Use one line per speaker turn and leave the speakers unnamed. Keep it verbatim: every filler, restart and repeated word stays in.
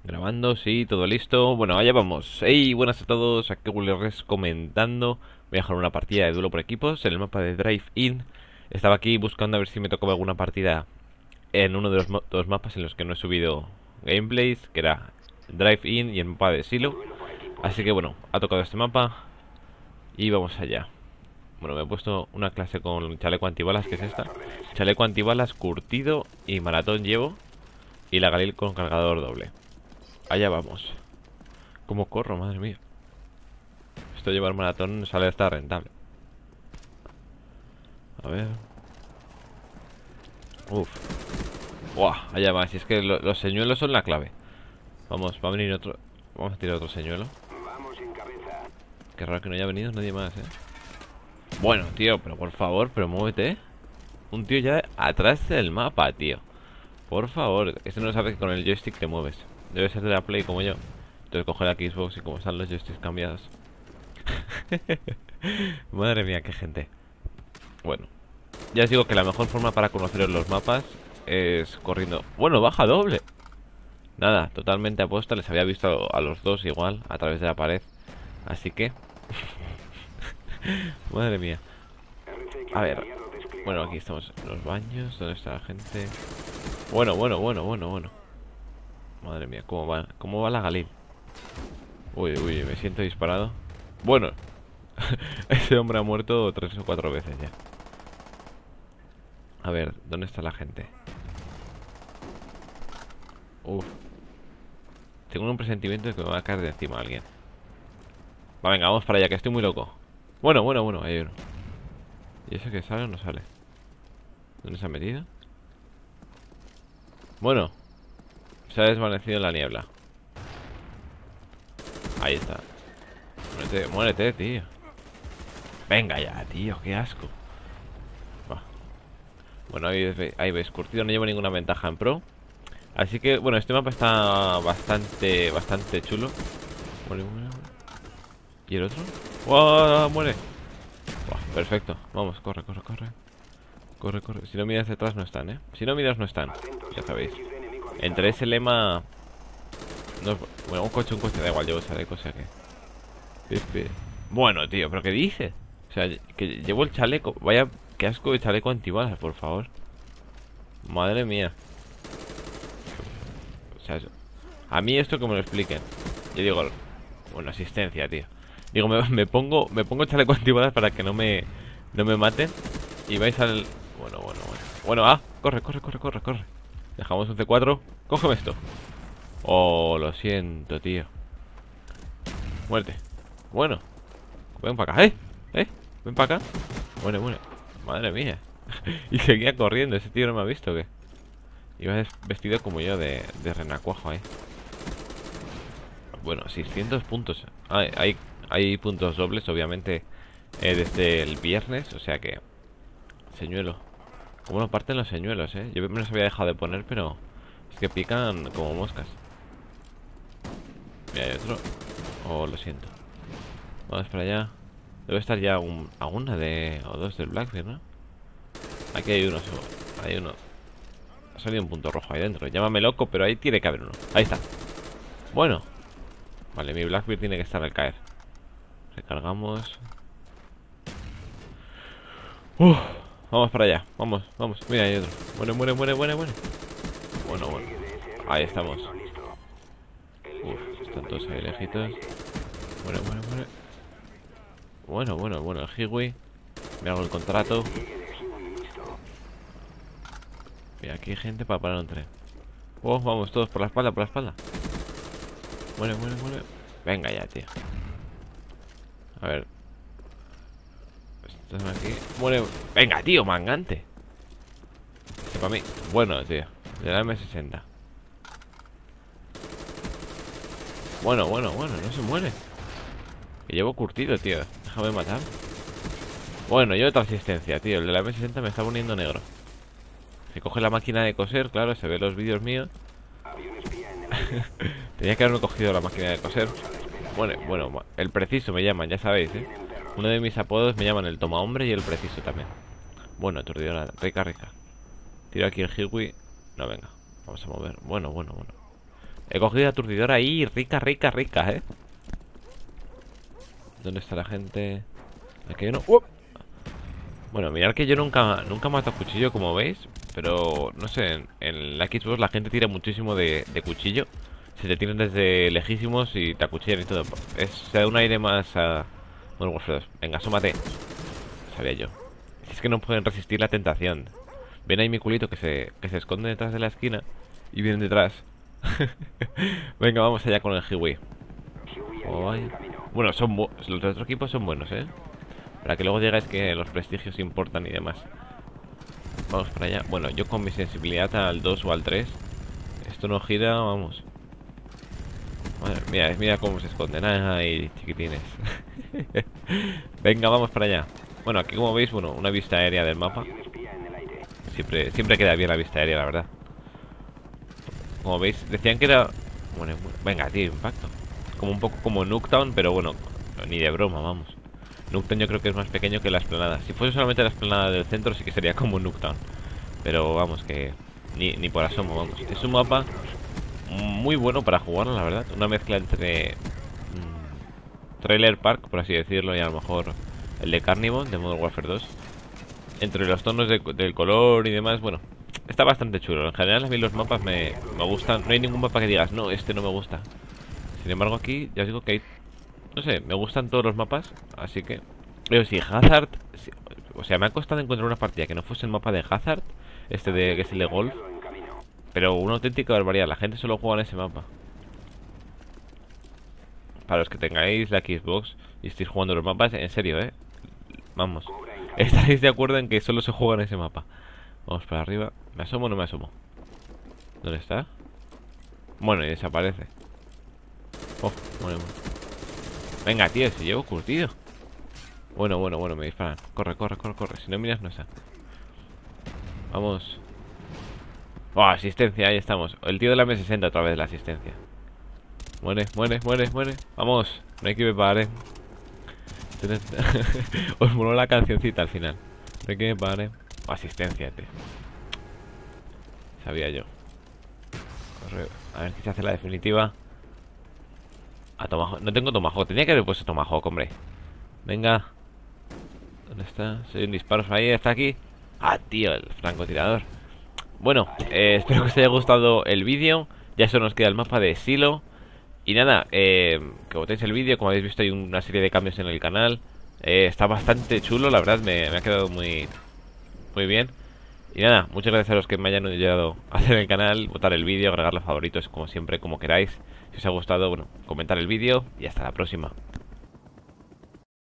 Grabando, sí, todo listo. Bueno, allá vamos. Hey, buenas a todos. Aquí Res comentando. Voy a dejar una partida de duelo por equipos en el mapa de Drive In. Estaba aquí buscando a ver si me tocaba alguna partida en uno de los dos mapas en los que no he subido gameplays, que era Drive In y el mapa de Silo. Así que bueno, ha tocado este mapa y vamos allá. Bueno, me he puesto una clase con chaleco antibalas, que es esta. Chaleco antibalas, curtido y maratón llevo. Y la Galil con cargador doble. Allá vamos. ¿Cómo corro? Madre mía. Esto de llevar maratón sale a estar rentable. A ver. Uf. Buah, allá va. Si es que lo, los señuelos son la clave. Vamos, va a venir otro. Vamos a tirar otro señuelo. Qué raro que no haya venido nadie más, eh. Bueno, tío, pero por favor, pero muévete. Un tío ya atrás del mapa, tío. Por favor. Este no sabe que con el joystick te mueves. Debe ser de la Play como yo. Entonces coge la Xbox y como están los joysticks cambiados. Madre mía, qué gente. Bueno, ya os digo que la mejor forma para conocer los mapas es corriendo. Bueno, baja doble. Nada, totalmente aposta. Les había visto a los dos igual a través de la pared. Así que madre mía. A ver. Bueno, aquí estamos en los baños. ¿Dónde está la gente? Bueno, bueno, bueno, bueno, bueno. Madre mía, ¿cómo va? ¿Cómo va la Galil? Uy, uy, me siento disparado. Bueno, ese hombre ha muerto tres o cuatro veces ya. A ver, ¿dónde está la gente? Uf. Tengo un presentimiento de que me va a caer de encima alguien. Va, venga, vamos para allá, que estoy muy loco. Bueno, bueno, bueno, hay uno. ¿Y ese que sale o no sale? ¿Dónde se ha metido? Bueno, se ha desvanecido en la niebla. Ahí está. Muérete, muérete, tío. Venga ya, tío, qué asco. Va. Bueno, ahí ves, ahí ves, curtido, no llevo ninguna ventaja en pro. Así que, bueno, este mapa está bastante, bastante chulo. Muere, muere, muere. ¿Y el otro? ¡Wow! ¡Muere! Buah, perfecto. Vamos, corre, corre, corre. Corre, corre. Si no miras detrás no están, ¿eh? Si no miras no están. Ya sabéis. Entre ese lema... No, bueno, un coche, un coche, da igual, llevo chaleco, o sea que... Pepe. Bueno, tío, ¿pero qué dices? O sea, que llevo el chaleco. Vaya, qué asco de chaleco antibalas, por favor. Madre mía. O sea, a mí esto que me lo expliquen. Yo digo, bueno, asistencia, tío. Digo, me, me pongo me pongo chaleco antibalas para que no me no me maten. Y vais al... Bueno, bueno, bueno. Bueno, ah, corre, corre, corre, corre, corre. Dejamos un C cuatro. Cógeme esto. Oh, lo siento, tío. Muerte. Bueno. Ven para acá, ¿eh? ¿Eh? Ven para acá. Bueno, bueno. Madre mía. Y seguía corriendo. Ese tío no me ha visto, ¿o qué? Iba vestido como yo de, de renacuajo ahí. Bueno, seiscientos puntos. Hay, hay, hay puntos dobles, obviamente, eh, desde el viernes. O sea que... Señuelo. Como no parten los señuelos, eh. Yo me los había dejado de poner, pero... Es que pican como moscas. Mira, hay otro. Oh, lo siento. Vamos para allá. Debe estar ya un, a una de... O dos del Blackbeard, ¿no? Aquí hay uno, seguro. Hay uno. Ha salido un punto rojo ahí dentro. Llámame loco, pero ahí tiene que haber uno. Ahí está. Bueno. Vale, mi Blackbeard tiene que estar al caer. Recargamos. Uf, vamos para allá. Vamos, vamos. Mira, hay otro. Muere, muere, muere, muere, muere. Bueno, bueno. Ahí estamos. Uf, están todos ahí lejitos. Muere, muere, muere. Bueno, bueno, bueno. El Hiwi. Me hago el contrato. Mira, aquí hay gente para parar un tren. Oh, vamos todos por la espalda, por la espalda. Muere, muere, muere. Venga ya, tío. A ver. Están aquí. Muere. Venga, tío, mangante. Este para mí. Bueno, tío. De la M sesenta. Bueno, bueno, bueno. No se muere. Que llevo curtido, tío. Déjame matar. Bueno, yo otra asistencia, tío. El de la M sesenta me está poniendo negro. Se coge la máquina de coser, claro. Se ve los vídeos míos. Tenía que haberme cogido la máquina de coser. Bueno, bueno, el preciso me llaman, ya sabéis, ¿eh? Uno de mis apodos me llaman el toma hombre y el preciso también. Bueno, aturdidora, rica, rica. Tiro aquí el Hiwi. No, venga, vamos a mover. Bueno, bueno, bueno. He cogido aturdidora ahí, rica, rica, rica, ¿eh? ¿Dónde está la gente? Aquí hay uno. ¡Uh! Bueno, mirad que yo nunca Nunca mato a cuchillo, como veis. Pero, no sé, en, en la Xbox la gente tira muchísimo de, de cuchillo. Se te tiran desde lejísimos y te acuchillan y todo. Es, se da un aire más a... Bueno, Warfare dos. Venga, asómate. Sabía yo. Es que no pueden resistir la tentación. Ven ahí mi culito que se, que se esconde detrás de la esquina. Y vienen detrás. Venga, vamos allá con el Hiwi. Oh, bueno, son los de otro equipo son buenos, ¿eh? Para que luego digáis que los prestigios importan y demás. Vamos para allá. Bueno, yo con mi sensibilidad al dos o al tres, esto no gira, vamos. Bueno, mira, mira cómo se esconden ahí, chiquitines. Venga, vamos para allá. Bueno, aquí como veis, bueno, una vista aérea del mapa. Siempre, siempre queda bien la vista aérea, la verdad. Como veis, decían que era... Bueno, venga, tío, impacto. Como un poco como Nuketown, pero bueno, ni de broma, vamos. Nuketown yo creo que es más pequeño que la explanada. Si fuese solamente la explanada del centro sí que sería como Nuketown. Pero vamos, que ni, ni por asomo, vamos. Es un mapa muy bueno para jugarlo, la verdad. Una mezcla entre mmm, Trailer Park, por así decirlo, y a lo mejor el de Carnivore, de Modern Warfare dos. Entre los tonos de, del color y demás, bueno, está bastante chulo. En general a mí los mapas me, me gustan. No hay ningún mapa que digas, no, este no me gusta. Sin embargo aquí, ya os digo que hay... No sé, me gustan todos los mapas. Así que... Pero si Hazard... Si, o sea, me ha costado encontrar una partida que no fuese el mapa de Hazard. Este de que es el de golf. Pero una auténtica barbaridad. La gente solo juega en ese mapa. Para los que tengáis la Xbox y estéis jugando los mapas, en serio, eh. Vamos. ¿Estaréis de acuerdo en que solo se juega en ese mapa? Vamos para arriba. ¿Me asomo o no me asomo? ¿Dónde está? Bueno, y desaparece. Oh, bueno, bueno. Venga, tío, si llevo curtido. Bueno, bueno, bueno, me disparan. Corre, corre, corre, corre. Si no miras, no está. Vamos. Oh, asistencia, ahí estamos. El tío de la M sesenta otra vez la asistencia. Muere, muere, muere, muere. Vamos, no hay que me pare. Os moló la cancioncita al final. No hay que me pare. Oh, asistencia, tío. Sabía yo. Corre. A ver si se hace la definitiva. A Tomahawk. No tengo Tomahawk. Tenía que haber puesto Tomahawk, hombre. Venga. ¿Dónde está? Soy un disparo ahí. ¿Está aquí? Ah, tío, el francotirador. Bueno, eh, espero que os haya gustado el vídeo. Ya solo nos queda el mapa de Silo. Y nada, eh, que votéis el vídeo. Como habéis visto hay una serie de cambios en el canal. eh, Está bastante chulo, la verdad. Me, me ha quedado muy, muy bien. Y nada, muchas gracias a los que me hayan ayudado a hacer el canal, votar el vídeo, agregar los favoritos, como siempre, como queráis. Si os ha gustado, bueno, comentar el vídeo y hasta la próxima.